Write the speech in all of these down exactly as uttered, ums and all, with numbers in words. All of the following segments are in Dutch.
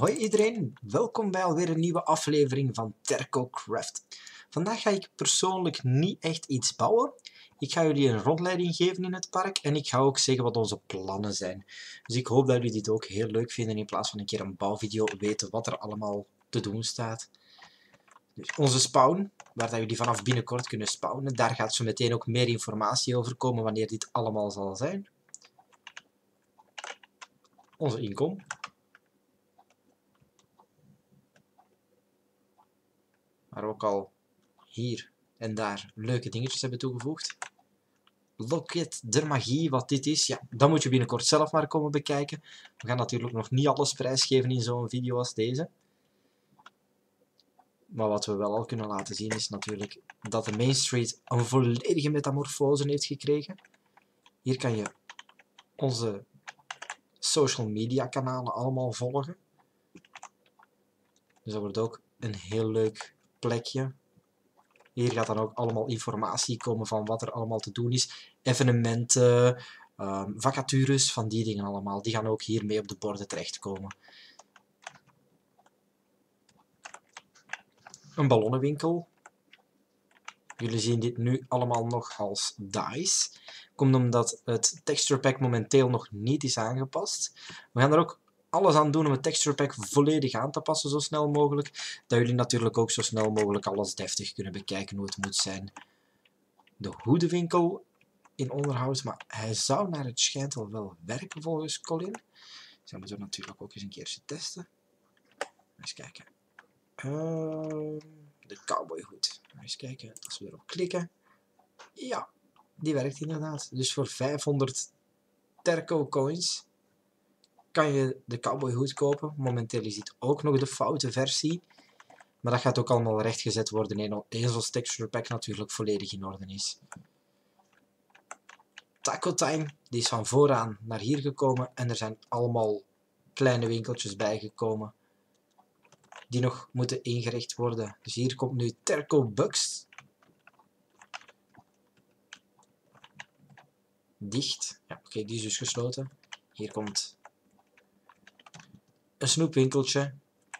Hoi iedereen, welkom bij alweer een nieuwe aflevering van Terco Craft. Vandaag ga ik persoonlijk niet echt iets bouwen. Ik ga jullie een rondleiding geven in het park en ik ga ook zeggen wat onze plannen zijn. Dus ik hoop dat jullie dit ook heel leuk vinden in plaats van een keer een bouwvideo weten wat er allemaal te doen staat. Dus onze spawn, waar dat jullie vanaf binnenkort kunnen spawnen, daar gaat zo meteen ook meer informatie over komen wanneer dit allemaal zal zijn. Onze inkom. Waar we ook al hier en daar leuke dingetjes hebben toegevoegd. Loket der magie, wat dit is, ja, dat moet je binnenkort zelf maar komen bekijken. We gaan natuurlijk nog niet alles prijsgeven in zo'n video als deze. Maar wat we wel al kunnen laten zien is natuurlijk dat de Main Street een volledige metamorfose heeft gekregen. Hier kan je onze social media kanalen allemaal volgen. Dus dat wordt ook een heel leuk plekje. Hier gaat dan ook allemaal informatie komen van wat er allemaal te doen is. Evenementen, um, vacatures, van die dingen allemaal. Die gaan ook hier mee op de borden terechtkomen. Een ballonnenwinkel. Jullie zien dit nu allemaal nog als dice. Komt omdat het texture pack momenteel nog niet is aangepast. We gaan er ook alles aan doen om het texture pack volledig aan te passen zo snel mogelijk. Dat jullie natuurlijk ook zo snel mogelijk alles deftig kunnen bekijken hoe het moet zijn. De hoedenwinkel in onderhoud, maar hij zou naar het schijnt al wel werken volgens Colin. Dus dat moeten we natuurlijk ook eens een keertje testen. Eens kijken. Uh, de cowboyhoed. Eens kijken als we erop klikken. Ja, die werkt inderdaad. Dus voor vijfhonderd Terco coins kan je de cowboyhoed kopen. Momenteel is dit ook nog de foute versie. Maar dat gaat ook allemaal rechtgezet worden eens als texture pack natuurlijk volledig in orde is. Taco Time, die is van vooraan naar hier gekomen. En er zijn allemaal kleine winkeltjes bijgekomen die nog moeten ingericht worden. Dus hier komt nu Terco Bucks. Dicht. Ja, oké, okay, die is dus gesloten. Hier komt een snoepwinkeltje.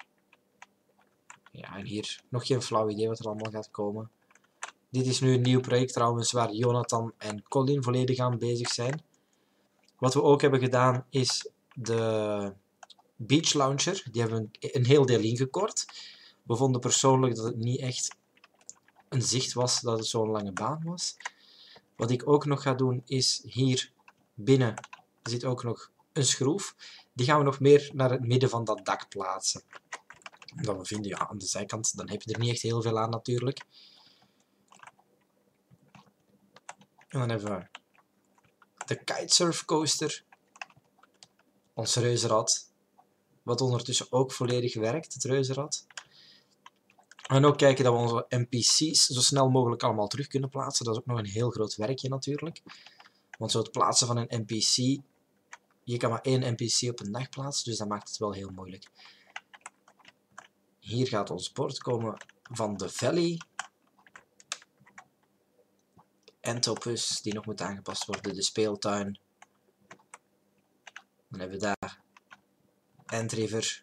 Ja, en hier nog geen flauw idee wat er allemaal gaat komen. Dit is nu een nieuw project trouwens waar Jonathan en Colin volledig aan bezig zijn. Wat we ook hebben gedaan is de Beach Launcher. Die hebben we een heel deel ingekort. We vonden persoonlijk dat het niet echt een zicht was dat het zo'n lange baan was. Wat ik ook nog ga doen is hier binnen zit ook nog een schroef. Die gaan we nog meer naar het midden van dat dak plaatsen. Omdat we vinden, ja, aan de zijkant, dan heb je er niet echt heel veel aan natuurlijk. En dan hebben we de kitesurf coaster. Ons reuzenrad. Wat ondertussen ook volledig werkt, het reuzenrad. En ook kijken dat we onze N P C's zo snel mogelijk allemaal terug kunnen plaatsen. Dat is ook nog een heel groot werkje natuurlijk. Want zo het plaatsen van een N P C, je kan maar één N P C op een dag plaatsen, dus dat maakt het wel heel moeilijk. Hier gaat ons bord komen van de Valley. Entopus, die nog moet aangepast worden, de speeltuin. Dan hebben we daar Entriver.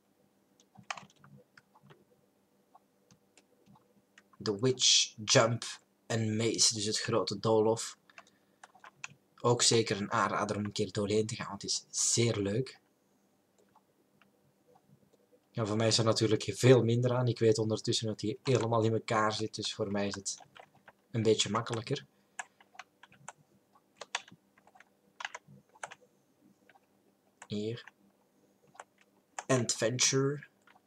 De Witch, Jump en Maze, dus het grote doolhof. Ook zeker een aanrader om een keer doorheen te gaan, want het is zeer leuk. Ja, voor mij is er natuurlijk veel minder aan. Ik weet ondertussen dat hij helemaal in elkaar zit, dus voor mij is het een beetje makkelijker. Hier. Adventure.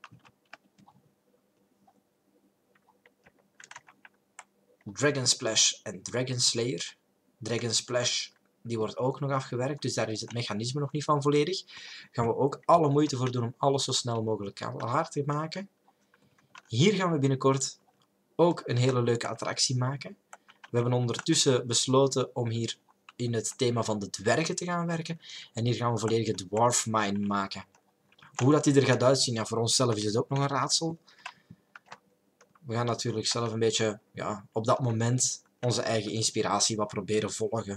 Dragon Splash en Dragon Slayer. Dragon Splash, die wordt ook nog afgewerkt, dus daar is het mechanisme nog niet van volledig. Gaan we ook alle moeite voor doen om alles zo snel mogelijk klaar te maken. Hier gaan we binnenkort ook een hele leuke attractie maken. We hebben ondertussen besloten om hier in het thema van de dwergen te gaan werken. En hier gaan we volledig een dwarf mine maken. Hoe dat die er gaat uitzien, ja, voor onszelf is het ook nog een raadsel. We gaan natuurlijk zelf een beetje, ja, op dat moment onze eigen inspiratie wat proberen volgen.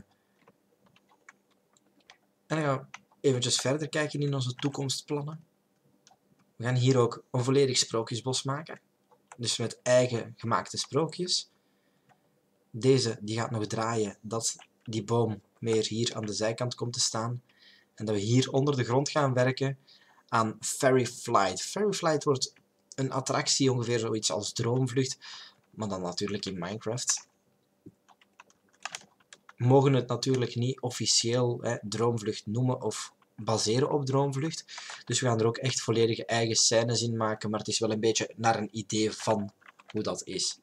En dan gaan we eventjes verder kijken in onze toekomstplannen. We gaan hier ook een volledig sprookjesbos maken. Dus met eigen gemaakte sprookjes. Deze die gaat nog draaien dat die boom meer hier aan de zijkant komt te staan. En dat we hier onder de grond gaan werken aan Fairy Flight. Fairy Flight wordt een attractie, ongeveer zoiets als Droomvlucht, maar dan natuurlijk in Minecraft. We mogen het natuurlijk niet officieel hè, Droomvlucht noemen of baseren op Droomvlucht. Dus we gaan er ook echt volledige eigen scènes in maken, maar het is wel een beetje naar een idee van hoe dat is.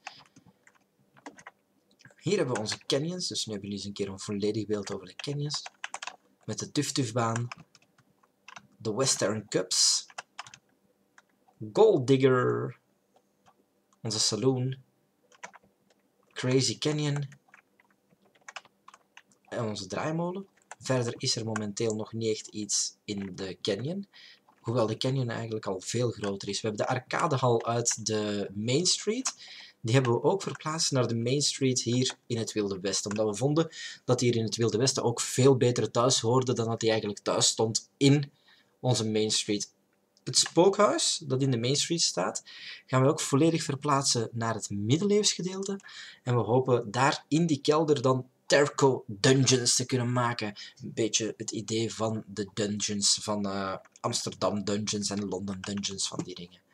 Hier hebben we onze canyons, dus nu hebben jullie eens een keer een volledig beeld over de canyons. Met de Tuf Tuf baan, de Western Cups, Gold Digger, onze saloon, Crazy Canyon en onze draaimolen. Verder is er momenteel nog niet echt iets in de canyon, hoewel de canyon eigenlijk al veel groter is. We hebben de arcadehal uit de Main Street. Die hebben we ook verplaatst naar de Main Street hier in het Wilde Westen. Omdat we vonden dat hier in het Wilde Westen ook veel beter thuis hoorde dan dat hij eigenlijk thuis stond in onze Main Street. Het spookhuis dat in de Main Street staat, gaan we ook volledig verplaatsen naar het middeleeuws gedeelte. En we hopen daar in die kelder dan Terco Dungeons te kunnen maken. Een beetje het idee van de dungeons van uh, Amsterdam Dungeons en London Dungeons, van die dingen.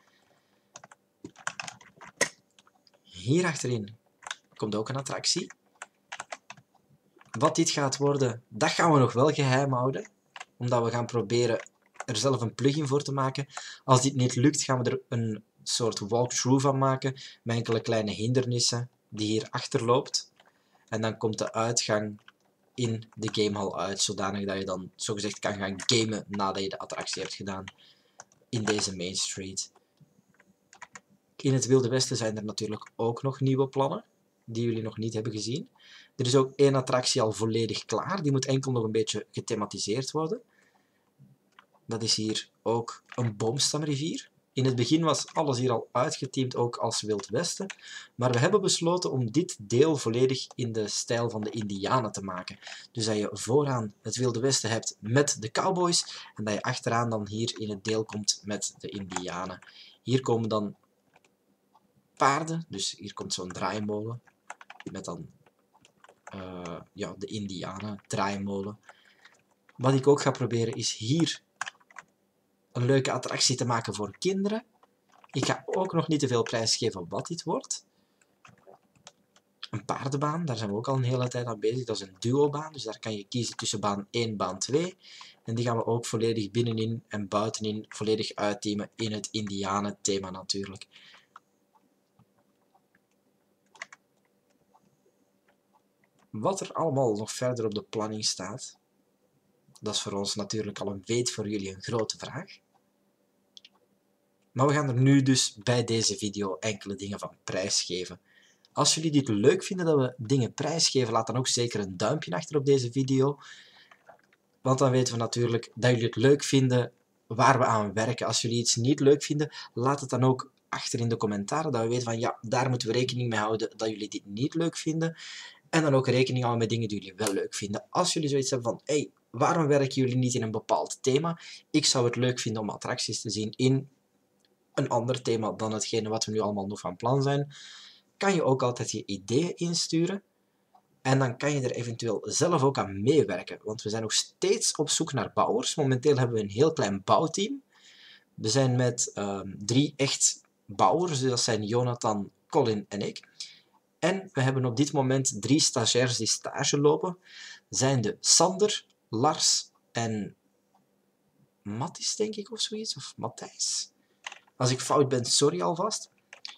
Hier achterin komt ook een attractie. Wat dit gaat worden, dat gaan we nog wel geheim houden. Omdat we gaan proberen er zelf een plugin voor te maken. Als dit niet lukt, gaan we er een soort walkthrough van maken. Met enkele kleine hindernissen die hier achter loopt. En dan komt de uitgang in de gamehal uit. Zodanig dat je dan zogezegd kan gaan gamen nadat je de attractie hebt gedaan. In deze Main Street. In het Wilde Westen zijn er natuurlijk ook nog nieuwe plannen. Die jullie nog niet hebben gezien. Er is ook één attractie al volledig klaar. Die moet enkel nog een beetje gethematiseerd worden. Dat is hier ook een boomstamrivier. In het begin was alles hier al uitgeteamd, ook als Wild Westen. Maar we hebben besloten om dit deel volledig in de stijl van de Indianen te maken. Dus dat je vooraan het Wilde Westen hebt met de cowboys. En dat je achteraan dan hier in het deel komt met de Indianen. Hier komen dan paarden. Dus hier komt zo'n draaimolen. Met dan uh, ja, de Indianen draaimolen. Wat ik ook ga proberen is hier een leuke attractie te maken voor kinderen. Ik ga ook nog niet te veel prijs geven wat dit wordt. Een paardenbaan, daar zijn we ook al een hele tijd aan bezig. Dat is een duobaan, dus daar kan je kiezen tussen baan één en baan twee. En die gaan we ook volledig binnenin en buitenin volledig uitteamen in het Indianen thema natuurlijk. Wat er allemaal nog verder op de planning staat, dat is voor ons natuurlijk al een weet voor jullie een grote vraag. Maar we gaan er nu dus bij deze video enkele dingen van prijsgeven. Als jullie dit leuk vinden dat we dingen prijsgeven, laat dan ook zeker een duimpje achter op deze video. Want dan weten we natuurlijk dat jullie het leuk vinden waar we aan werken. Als jullie iets niet leuk vinden, laat het dan ook achter in de commentaren. Dat we weten van ja, daar moeten we rekening mee houden dat jullie dit niet leuk vinden. En dan ook rekening houden met dingen die jullie wel leuk vinden. Als jullie zoiets hebben van, hey, waarom werken jullie niet in een bepaald thema? Ik zou het leuk vinden om attracties te zien in een ander thema dan hetgene wat we nu allemaal nog van plan zijn. Kan je ook altijd je ideeën insturen. En dan kan je er eventueel zelf ook aan meewerken. Want we zijn nog steeds op zoek naar bouwers. Momenteel hebben we een heel klein bouwteam. We zijn met um, drie echt bouwers. Dat zijn Jonathan, Colin en ik. En we hebben op dit moment drie stagiairs die stage lopen. Zijn de Sander, Lars en Matthis, denk ik, of zoiets. Of Matthijs. Als ik fout ben, sorry alvast.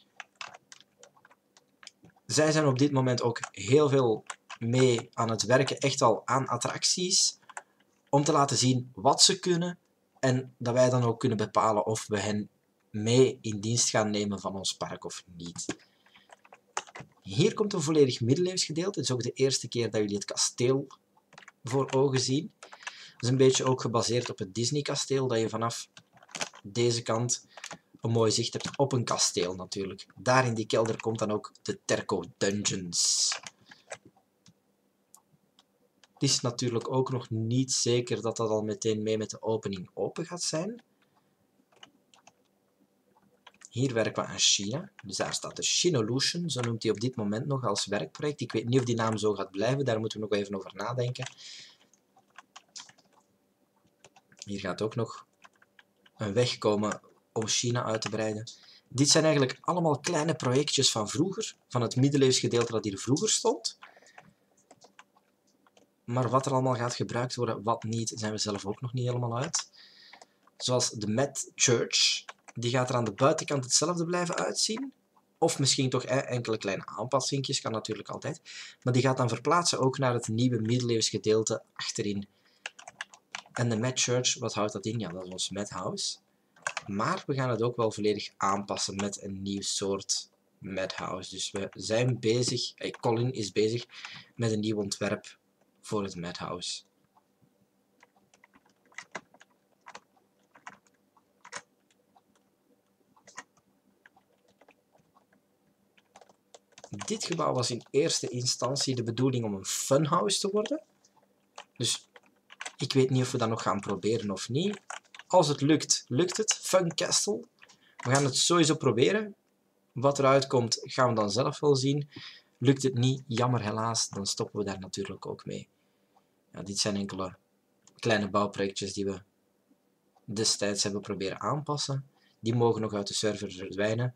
Zij zijn op dit moment ook heel veel mee aan het werken, echt al aan attracties. Om te laten zien wat ze kunnen. En dat wij dan ook kunnen bepalen of we hen mee in dienst gaan nemen van ons park of niet. Hier komt een volledig middeleeuws gedeelte. Het is ook de eerste keer dat jullie het kasteel voor ogen zien. Het is een beetje ook gebaseerd op het Disney kasteel, dat je vanaf deze kant een mooi zicht hebt op een kasteel natuurlijk. Daar in die kelder komt dan ook de Terco Dungeons. Het is natuurlijk ook nog niet zeker dat dat al meteen mee met de opening open gaat zijn. Hier werken we aan China. Dus daar staat de Chinolution, zo noemt hij op dit moment nog als werkproject. Ik weet niet of die naam zo gaat blijven, daar moeten we nog even over nadenken. Hier gaat ook nog een weg komen om China uit te breiden. Dit zijn eigenlijk allemaal kleine projectjes van vroeger, van het middeleeuws gedeelte dat hier vroeger stond. Maar wat er allemaal gaat gebruikt worden, wat niet, zijn we zelf ook nog niet helemaal uit. Zoals de Met Church, die gaat er aan de buitenkant hetzelfde blijven uitzien. Of misschien toch enkele kleine aanpassingjes, kan natuurlijk altijd. Maar die gaat dan verplaatsen ook naar het nieuwe middeleeuws gedeelte achterin. En de Met Church, wat houdt dat in? Ja, dat is ons Met House. Maar we gaan het ook wel volledig aanpassen met een nieuw soort Met House. Dus we zijn bezig, hey, Colin is bezig met een nieuw ontwerp voor het Met House. Dit gebouw was in eerste instantie de bedoeling om een funhouse te worden. Dus ik weet niet of we dat nog gaan proberen of niet. Als het lukt, lukt het. Fun Castle. We gaan het sowieso proberen. Wat eruit komt, gaan we dan zelf wel zien. Lukt het niet, jammer helaas, dan stoppen we daar natuurlijk ook mee. Ja, dit zijn enkele kleine bouwprojectjes die we destijds hebben proberen aanpassen. Die mogen nog uit de server verdwijnen.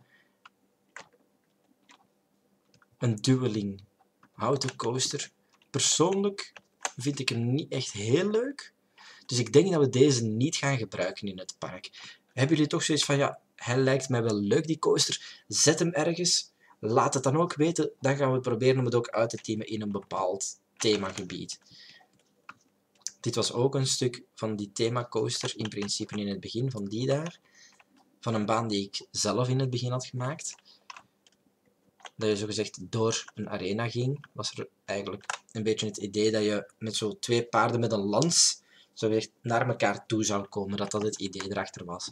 Een dueling houten coaster. Persoonlijk vind ik hem niet echt heel leuk. Dus ik denk dat we deze niet gaan gebruiken in het park. Hebben jullie toch zoiets van, ja, hij lijkt mij wel leuk die coaster. Zet hem ergens. Laat het dan ook weten. Dan gaan we proberen om het ook uit te teamen in een bepaald themagebied. Dit was ook een stuk van die themacoaster, in principe in het begin, van die daar. Van een baan die ik zelf in het begin had gemaakt. Dat je zogezegd door een arena ging, was er eigenlijk een beetje het idee dat je met zo twee paarden met een lans zo weer naar elkaar toe zou komen, dat dat het idee erachter was.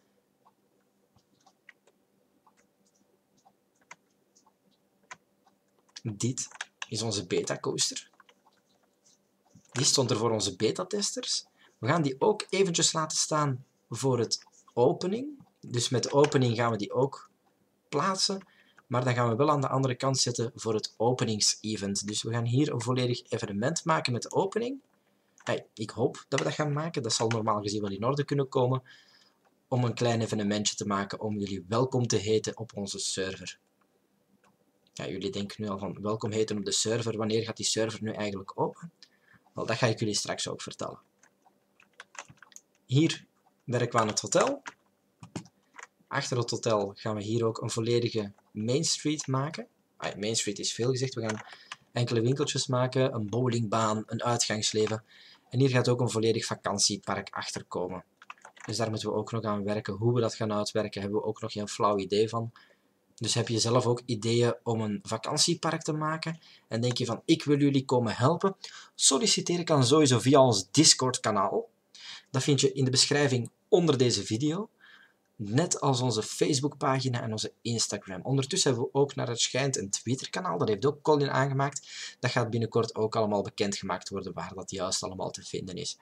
Dit is onze beta coaster. Die stond er voor onze beta-testers. We gaan die ook eventjes laten staan voor het opening. Dus met de opening gaan we die ook plaatsen. Maar dan gaan we wel aan de andere kant zetten voor het openingsevent. Dus we gaan hier een volledig evenement maken met de opening. Hey, ik hoop dat we dat gaan maken. Dat zal normaal gezien wel in orde kunnen komen. Om een klein evenementje te maken om jullie welkom te heten op onze server. Ja, jullie denken nu al van welkom heten op de server. Wanneer gaat die server nu eigenlijk open? Wel, dat ga ik jullie straks ook vertellen. Hier werken we aan het hotel. Achter het hotel gaan we hier ook een volledige Main Street maken. Ah, Main Street is veel gezegd. We gaan enkele winkeltjes maken, een bowlingbaan, een uitgangsleven. En hier gaat ook een volledig vakantiepark achter komen. Dus daar moeten we ook nog aan werken. Hoe we dat gaan uitwerken, hebben we ook nog geen flauw idee van. Dus heb je zelf ook ideeën om een vakantiepark te maken en denk je van ik wil jullie komen helpen, solliciteer ik dan sowieso via ons Discord kanaal. Dat vind je in de beschrijving onder deze video. Net als onze Facebookpagina en onze Instagram. Ondertussen hebben we ook naar het schijnt een Twitter-kanaal. Dat heeft ook Colin aangemaakt. Dat gaat binnenkort ook allemaal bekendgemaakt worden waar dat juist allemaal te vinden is.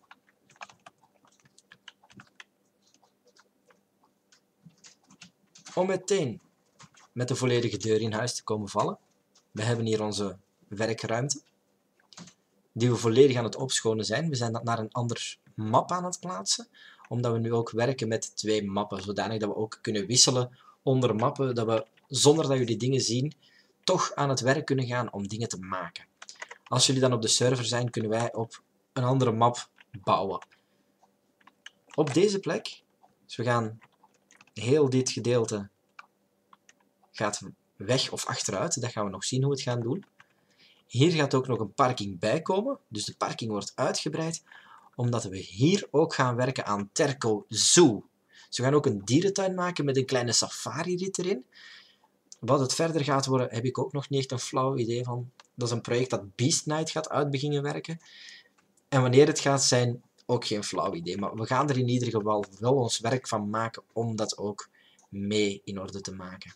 Om meteen met de volledige deur in huis te komen vallen. We hebben hier onze werkruimte. Die we volledig aan het opschonen zijn. We zijn dat naar een ander map aan het plaatsen. Omdat we nu ook werken met twee mappen. Zodanig dat we ook kunnen wisselen onder mappen. Dat we, zonder dat jullie dingen zien, toch aan het werk kunnen gaan om dingen te maken. Als jullie dan op de server zijn, kunnen wij op een andere map bouwen. Op deze plek, dus we gaan heel dit gedeelte gaat weg of achteruit. Dat gaan we nog zien hoe we het gaan doen. Hier gaat ook nog een parking bij komen. Dus de parking wordt uitgebreid. Omdat we hier ook gaan werken aan Terco Zoo. Dus we gaan ook een dierentuin maken met een kleine safari-rit erin. Wat het verder gaat worden, heb ik ook nog niet echt een flauw idee van. Dat is een project dat Beast Night gaat uit beginnen werken. En wanneer het gaat zijn, ook geen flauw idee. Maar we gaan er in ieder geval wel ons werk van maken om dat ook mee in orde te maken.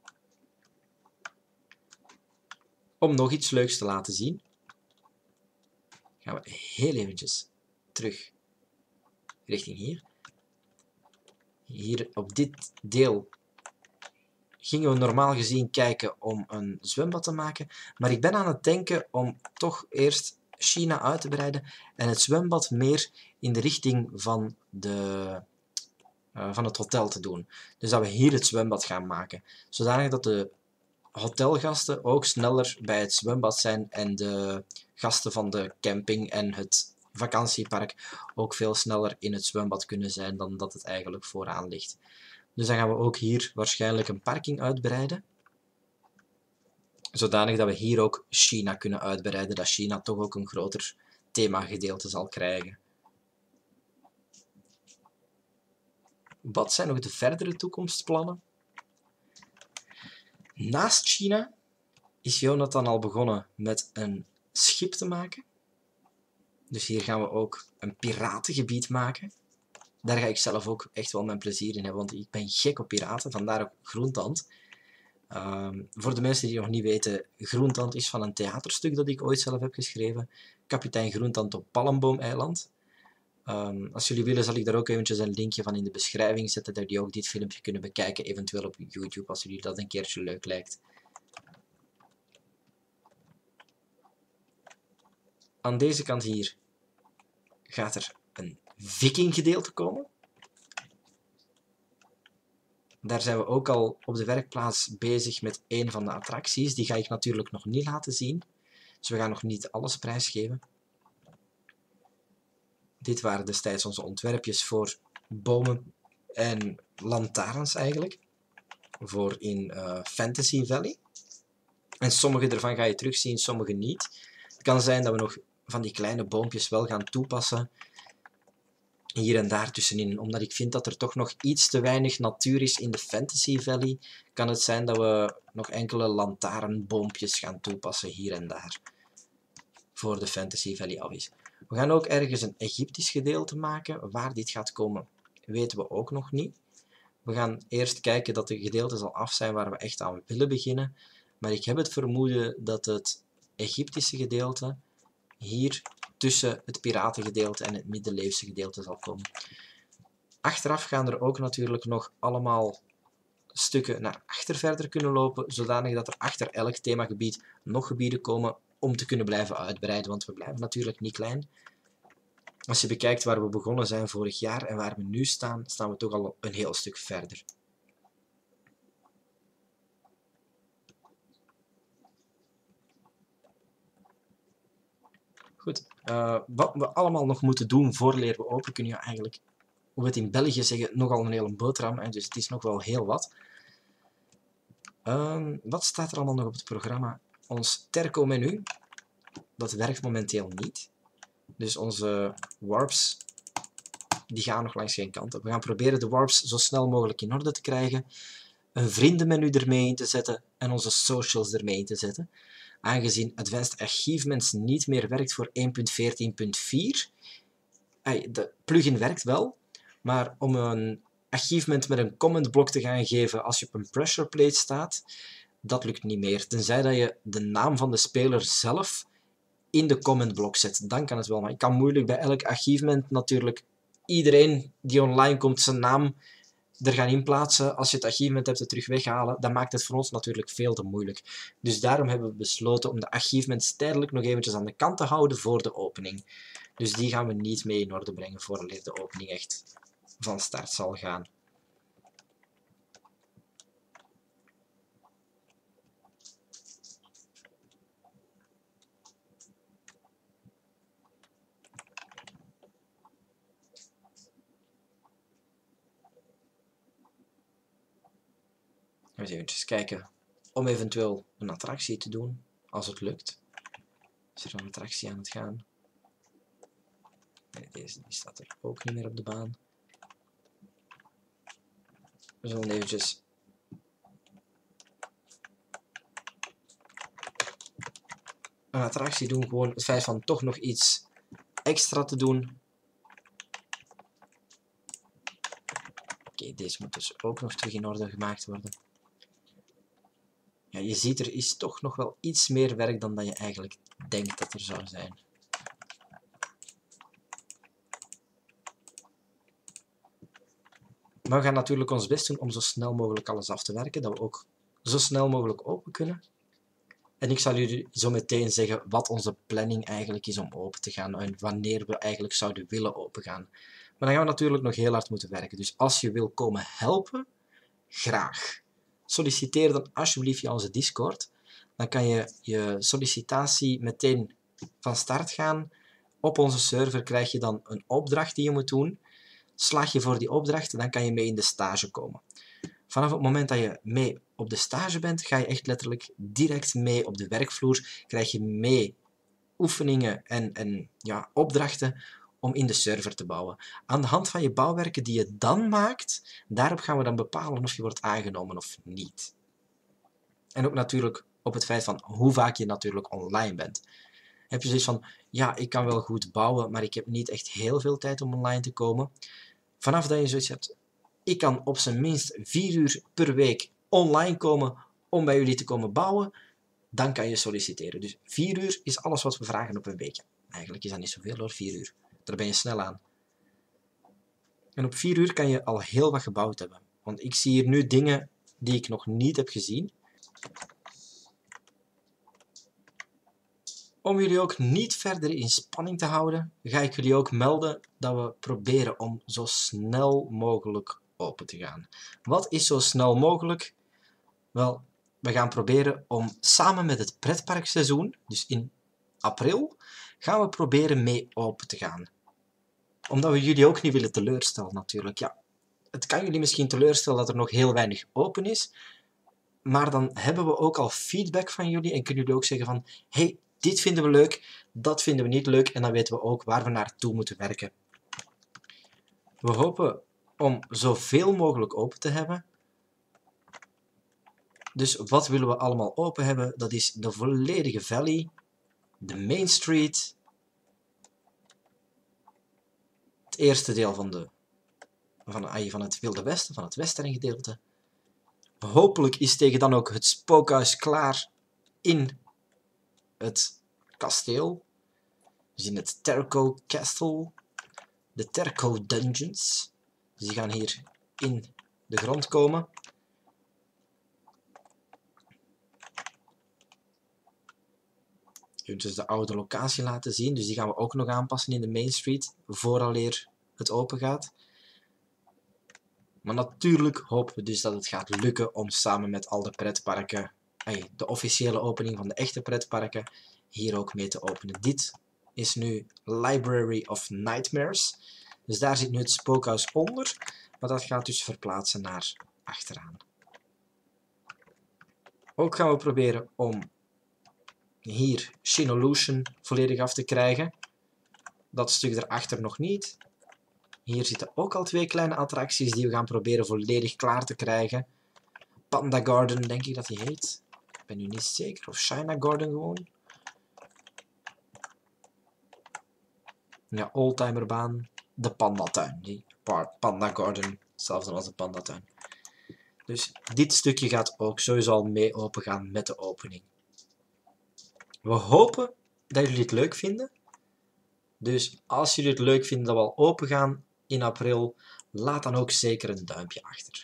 Om nog iets leuks te laten zien, gaan we heel eventjes terug richting hier. Hier op dit deel gingen we normaal gezien kijken om een zwembad te maken. Maar ik ben aan het denken om toch eerst China uit te breiden en het zwembad meer in de richting van, de, uh, van het hotel te doen. Dus dat we hier het zwembad gaan maken. Zodanig dat de hotelgasten ook sneller bij het zwembad zijn en de gasten van de camping en het vakantiepark ook veel sneller in het zwembad kunnen zijn dan dat het eigenlijk vooraan ligt. Dus dan gaan we ook hier waarschijnlijk een parking uitbreiden. Zodanig dat we hier ook China kunnen uitbreiden, dat China toch ook een groter themagedeelte zal krijgen. Wat zijn nog de verdere toekomstplannen? Naast China is Jonathan al begonnen met een schip te maken. Dus hier gaan we ook een piratengebied maken. Daar ga ik zelf ook echt wel mijn plezier in hebben, want ik ben gek op piraten, vandaar ook Groentand. Um, voor de mensen die nog niet weten, Groentand is van een theaterstuk dat ik ooit zelf heb geschreven. Kapitein Groentand op Palmboom-eiland. Um, als jullie willen zal ik daar ook eventjes een linkje van in de beschrijving zetten, dat jullie ook dit filmpje kunnen bekijken, eventueel op YouTube, als jullie dat een keertje leuk lijkt. Aan deze kant hier gaat er een viking gedeelte komen. Daar zijn we ook al op de werkplaats bezig met een van de attracties. Die ga ik natuurlijk nog niet laten zien. Dus we gaan nog niet alles prijsgeven. Dit waren destijds onze ontwerpjes voor bomen en lantaarns eigenlijk. Voor in uh, Fantasy Valley. En sommige ervan ga je terugzien, sommige niet. Het kan zijn dat we nog van die kleine boompjes wel gaan toepassen. Hier en daar tussenin. Omdat ik vind dat er toch nog iets te weinig natuur is in de Fantasy Valley. Kan het zijn dat we nog enkele lantaarnboompjes gaan toepassen hier en daar. Voor de Fantasy Valley af is. We gaan ook ergens een Egyptisch gedeelte maken. Waar dit gaat komen, weten we ook nog niet. We gaan eerst kijken dat de gedeeltes al af zijn waar we echt aan willen beginnen. Maar ik heb het vermoeden dat het Egyptische gedeelte hier tussen het piratengedeelte en het middeleeuwse gedeelte zal komen. Achteraf gaan er ook natuurlijk nog allemaal stukken naar achter verder kunnen lopen, zodanig dat er achter elk themagebied nog gebieden komen om te kunnen blijven uitbreiden, want we blijven natuurlijk niet klein. Als je bekijkt waar we begonnen zijn vorig jaar en waar we nu staan, staan we toch al een heel stuk verder. Goed, uh, wat we allemaal nog moeten doen voordat we open kunnen, ja, eigenlijk, hoe we het in België zeggen, nogal een hele boterham, hè, dus het is nog wel heel wat. Uh, wat staat er allemaal nog op het programma? Ons Terco-menu, dat werkt momenteel niet. Dus onze warps, die gaan nog langs geen kant op. We gaan proberen de warps zo snel mogelijk in orde te krijgen, een vriendenmenu ermee in te zetten en onze socials ermee in te zetten. Aangezien Advanced Achievements niet meer werkt voor één punt veertien punt vier. De plugin werkt wel, maar om een achievement met een comment blok te gaan geven als je op een pressure plate staat, dat lukt niet meer. Tenzij dat je de naam van de speler zelf in de comment blok zet, dan kan het wel. Maar ik kan moeilijk bij elk achievement natuurlijk iedereen die online komt zijn naam er gaan inplaatsen. Als je het achievement hebt, het terug weghalen, dan maakt het voor ons natuurlijk veel te moeilijk. Dus daarom hebben we besloten om de achievements tijdelijk nog eventjes aan de kant te houden voor de opening. Dus die gaan we niet mee in orde brengen voordat de opening echt van start zal gaan. Even eventjes kijken om eventueel een attractie te doen, als het lukt. Is er een attractie aan het gaan? Nee, deze die staat er ook niet meer op de baan. We zullen eventjes een attractie doen, gewoon het feit van toch nog iets extra te doen. Oké, okay, deze moet dus ook nog terug in orde gemaakt worden. Ja, je ziet, er is toch nog wel iets meer werk dan dat je eigenlijk denkt dat er zou zijn. Maar we gaan natuurlijk ons best doen om zo snel mogelijk alles af te werken, dat we ook zo snel mogelijk open kunnen. En ik zal jullie zo meteen zeggen wat onze planning eigenlijk is om open te gaan en wanneer we eigenlijk zouden willen opengaan. Maar dan gaan we natuurlijk nog heel hard moeten werken. Dus als je wil komen helpen, graag. Solliciteer dan alsjeblieft via onze Discord. Dan kan je je sollicitatie meteen van start gaan. Op onze server krijg je dan een opdracht die je moet doen. Slaag je voor die opdracht, dan kan je mee in de stage komen. Vanaf het moment dat je mee op de stage bent, ga je echt letterlijk direct mee op de werkvloer. Krijg je mee oefeningen en, en ja, opdrachten om in de server te bouwen. Aan de hand van je bouwwerken die je dan maakt, daarop gaan we dan bepalen of je wordt aangenomen of niet. En ook natuurlijk op het feit van hoe vaak je natuurlijk online bent. Heb je zoiets van, ja, ik kan wel goed bouwen, maar ik heb niet echt heel veel tijd om online te komen. Vanaf dat je zoiets hebt, ik kan op zijn minst vier uur per week online komen om bij jullie te komen bouwen, dan kan je solliciteren. Dus vier uur is alles wat we vragen op een weekje. Eigenlijk is dat niet zoveel hoor, vier uur. Daar ben je snel aan. En op vier uur kan je al heel wat gebouwd hebben. Want ik zie hier nu dingen die ik nog niet heb gezien. Om jullie ook niet verder in spanning te houden, ga ik jullie ook melden dat we proberen om zo snel mogelijk open te gaan. Wat is zo snel mogelijk? Wel, we gaan proberen om samen met het pretparkseizoen, dus in april, gaan we proberen mee open te gaan. Omdat we jullie ook niet willen teleurstellen natuurlijk. Ja, het kan jullie misschien teleurstellen dat er nog heel weinig open is, maar dan hebben we ook al feedback van jullie en kunnen jullie ook zeggen van hey, dit vinden we leuk, dat vinden we niet leuk en dan weten we ook waar we naartoe moeten werken. We hopen om zoveel mogelijk open te hebben. Dus wat willen we allemaal open hebben? Dat is de volledige valley, de Main Street, het eerste deel van, de, van, van het Wilde Westen, van het western gedeelte. Hopelijk is tegen dan ook het spookhuis klaar in het kasteel. Dus in het Terco Castle, de Terco Dungeons. Dus die gaan hier in de grond komen. Je kunt dus de oude locatie laten zien, dus die gaan we ook nog aanpassen in de Main Street, vooraleer het open gaat. Maar natuurlijk hopen we dus dat het gaat lukken om samen met al de pretparken, de officiële opening van de echte pretparken, hier ook mee te openen. Dit is nu Library of Nightmares. Dus daar zit nu het spookhuis onder, maar dat gaat dus verplaatsen naar achteraan. Ook gaan we proberen om hier Shinolution volledig af te krijgen. Dat stuk erachter nog niet. Hier zitten ook al twee kleine attracties die we gaan proberen volledig klaar te krijgen. Panda Garden, denk ik dat die heet. Ik ben nu niet zeker. Of China Garden gewoon. Ja, Oldtimerbaan. De Pandatuin. Die Panda Garden. Hetzelfde als de Pandatuin. Dus dit stukje gaat ook sowieso al mee opengaan met de opening. We hopen dat jullie het leuk vinden. Dus als jullie het leuk vinden dat we al open gaan in april, laat dan ook zeker een duimpje achter.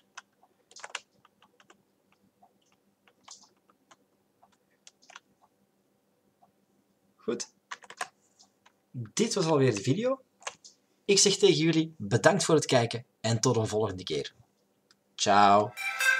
Goed. Dit was alweer de video. Ik zeg tegen jullie bedankt voor het kijken en tot een volgende keer. Ciao.